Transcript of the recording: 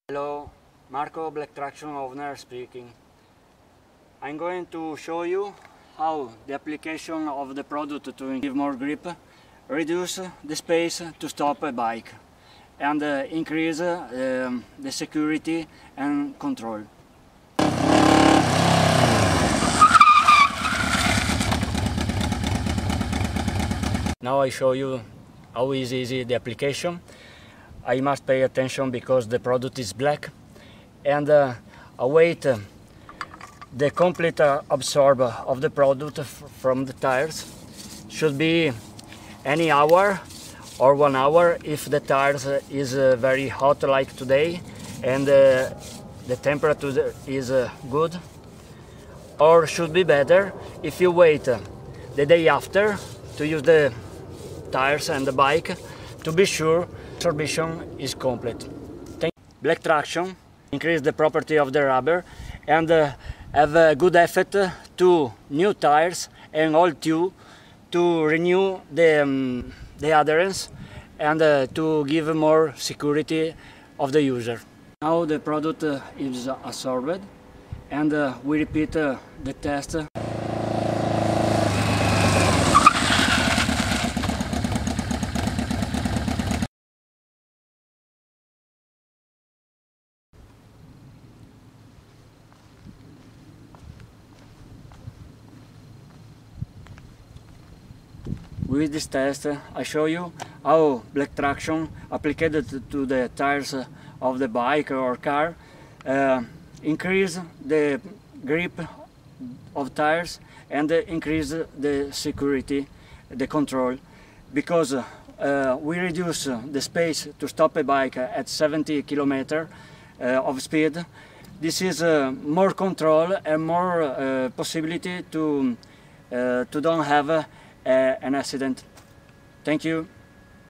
Hello, Marco Black Traction owner speaking. I'm going to show you how the application of the product to give more grip, reduce the space to stop a bike and increase the security and control. Now I show you how easy the application. I must pay attention because the product is black, and await the complete absorb of the product from the tires. Should be any hour or 1 hour if the tires is very hot like today and the temperature is good, or should be better if you wait the day after to use the tires and the bike to be sure absorption is complete. Black Traction increase the property of the rubber and have a good effect to new tires and old tube to renew the adherence and to give more security of the user. Now the product is absorbed and we repeat the test. With this test, I show you how Black Traction applied to the tires of the bike or car increase the grip of tires and increase the security, the control, because we reduce the space to stop a bike at 70 km of speed. This is more control and more possibility to don't have an accident. Thank you.